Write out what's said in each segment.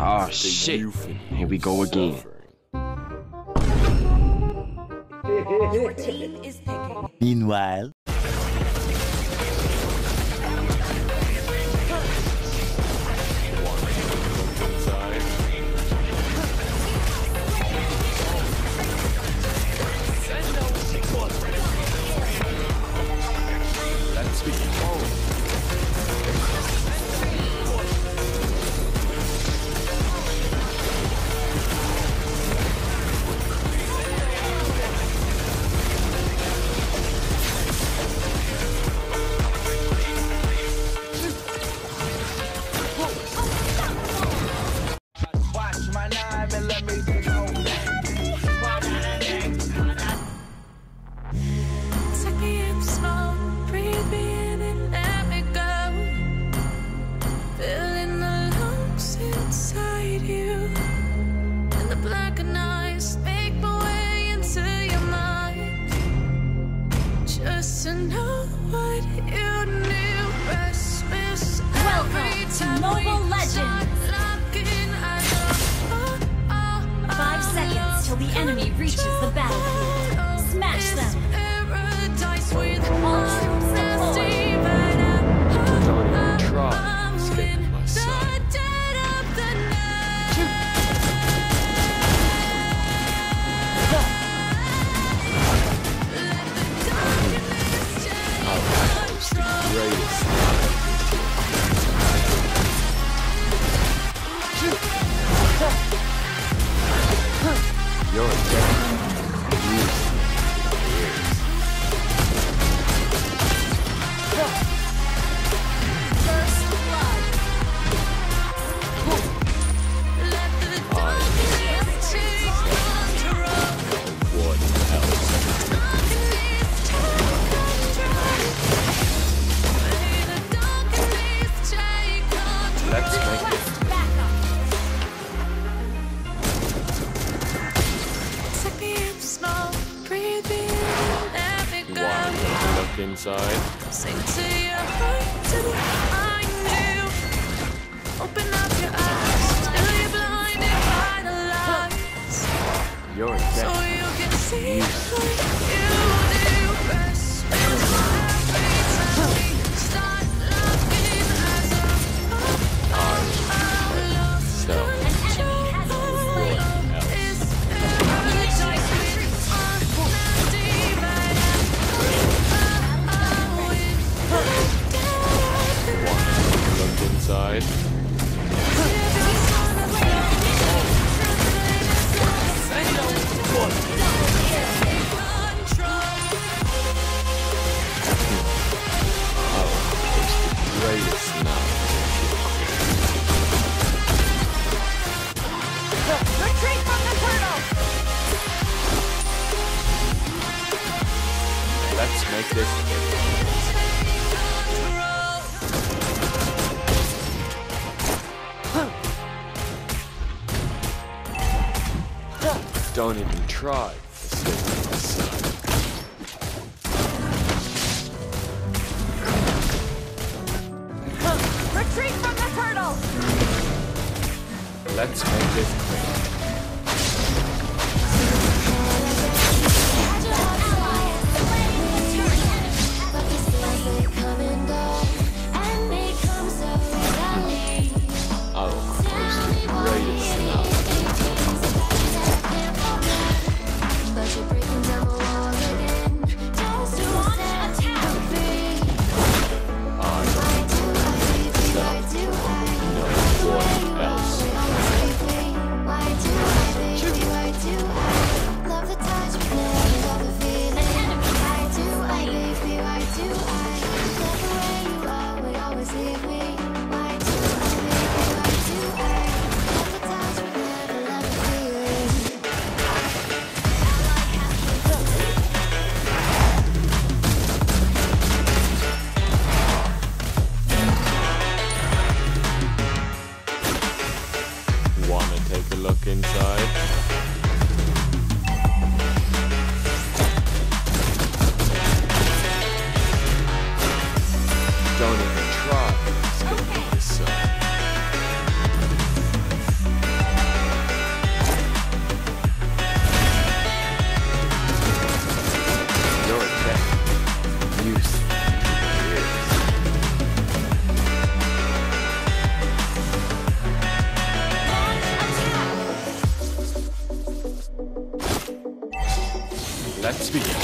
Oh shit, here we go again. Your team is picking. Meanwhile, Mobile Legends! 5 seconds till the enemy reaches the battlefield. Smash them! All troops deployed! Don't even try escaping my sight. Outpost the greatest. You're dead. First blood! Let the darkness take control. What else? Darkness take control. Let's make it. Look inside. Sing to your heart to find you. Open up your eyes till you're blinded by the lights. You're So dead. you can see like you do. Best is every time we start looking as a lost So, look inside. Greatest now. Retreat from the turtle! Let's make this quick. Don't even try escaping my sight. Retreat from the turtle! Let's make this quick. Don't even try escaping the sun. Let's begin.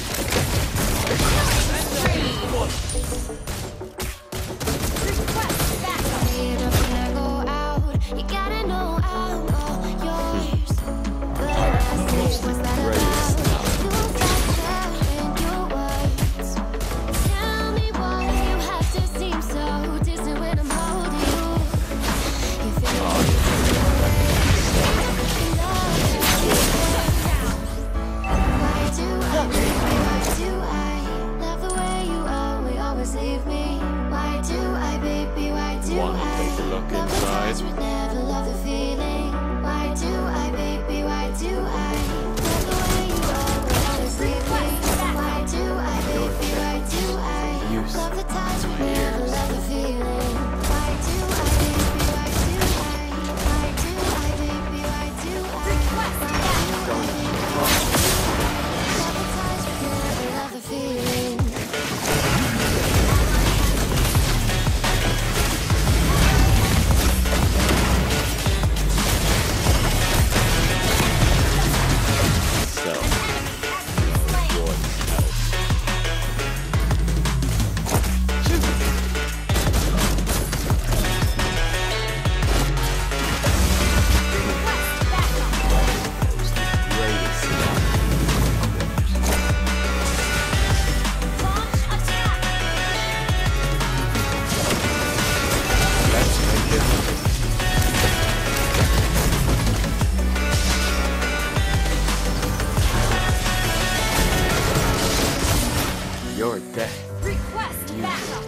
You're dead. Request backup.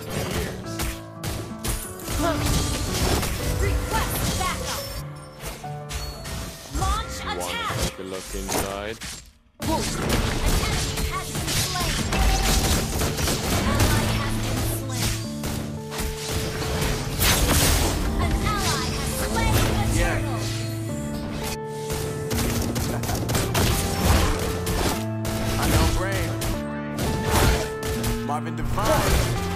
Request backup. Launch Wanna attack. take a look inside? An enemy has been slain. Ally has been slain. An ally has slain the turtle. I know Brain. Marvin Devine.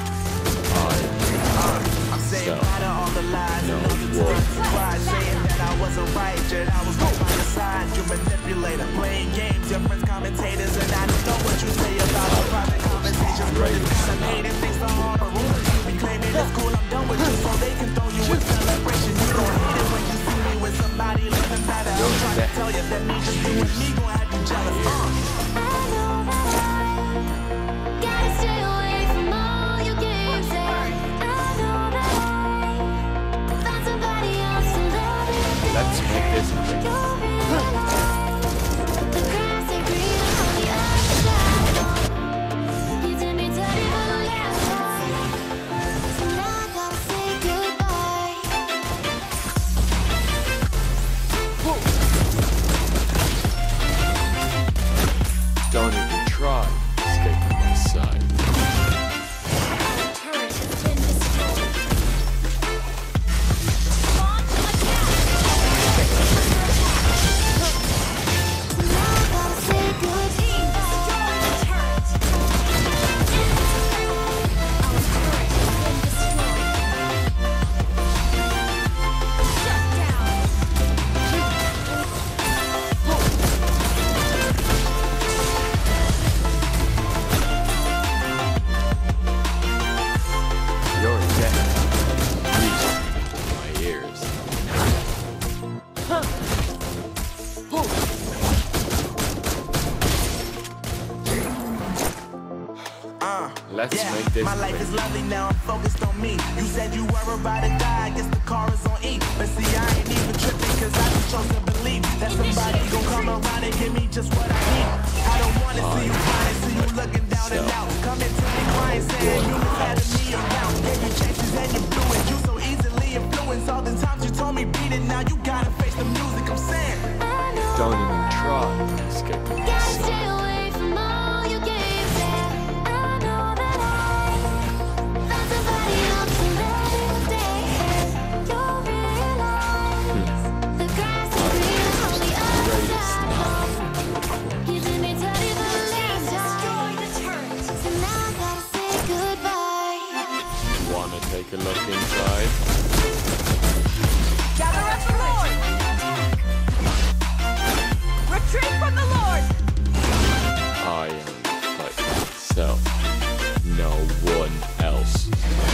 I'm saying bye to all the lies and all the times saying that I wasn't right, yet I was right by your side. You manipulator, playing games, your friends commentators, and I don't know what you say about our private conversations. But it's kinda made it things so hard to rule. You be claiming it's cool, I'm done with you, so they can throw you a celebration. You don't hate it when you see me with somebody living better. I'm trying to tell you that me just doing me gon' have you jealous. Gotta stay away from all your games. I know that I found somebody else to love you. Let's make this quick. The grass ain't green on the other side. You did me dirty for the last time. So now I gotta say goodbye. Don't even try escaping my side. Our turret has been destroyed. Launch attack. So now I gotta say goodbye. Destroy the turret. Our turret has been destroyed. Shut down. You're dead. Reach my ears. Let's make this my life quick. is lovely now, I'm focused on me. You said you were about to die, I guess the car is on E. But see, I ain't even tripping, cause I just chose to believe that somebody gon' come around and give me just what I need. I don't wanna see you crying, see you looking down and out. Coming to me crying, saying you had me around. Gave you chances and you blew it. You so easily influenced. All the times you told me beat it, now you gotta face the music. I'm saying, Don't even try escaping my Gotta stay side. away from all your games. I know that I found somebody else to love you today. You'll realize the grass is green on the other side. You did me dirty for the last time. Destroy the turret. So now I gotta say goodbye. Wanna take a look inside? Gather at the Lord! Retreat from the Lord! I only fight myself. No one else.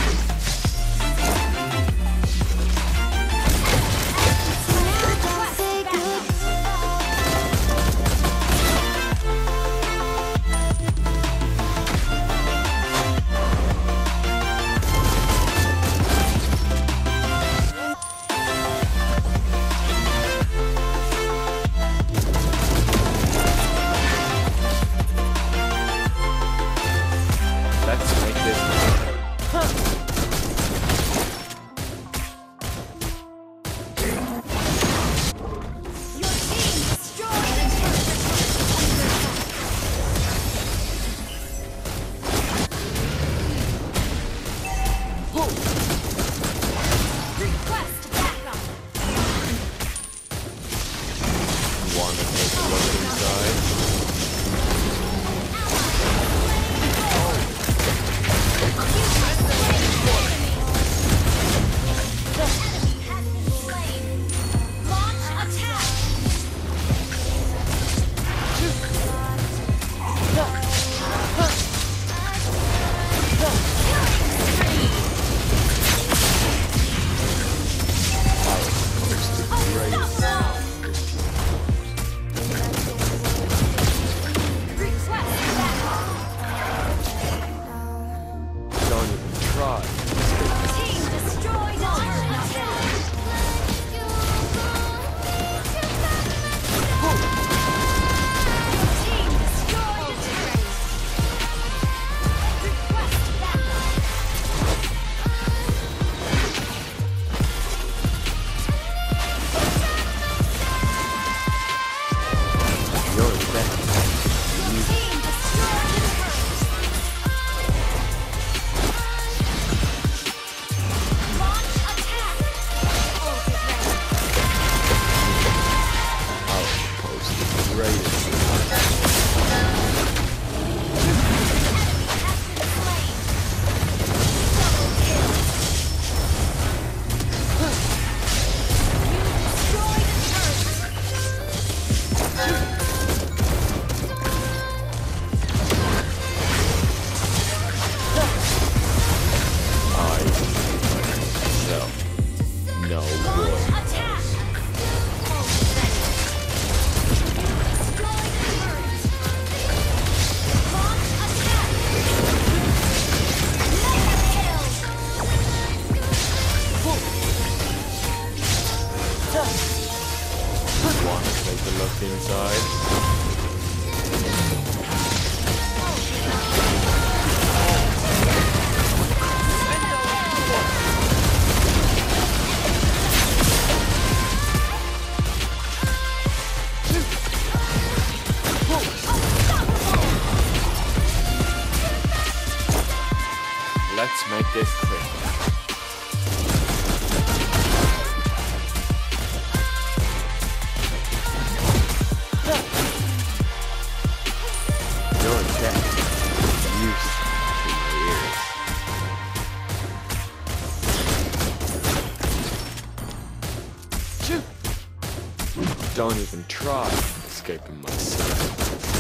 Let's make this. Wanna take a look inside? Don't even try. You're dead. I'll post the greatest. I myself. No one. Wanna take a look inside? Let's make this quick. You're dead. Used to my ears. Shoot! Don't even try escaping myself.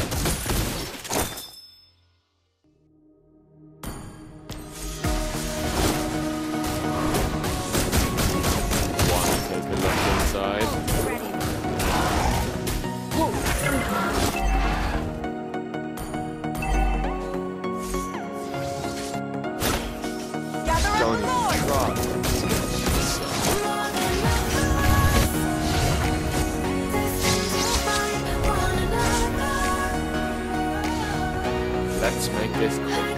Wanna take a look inside? Don't even try escaping myself. Let's make this quick.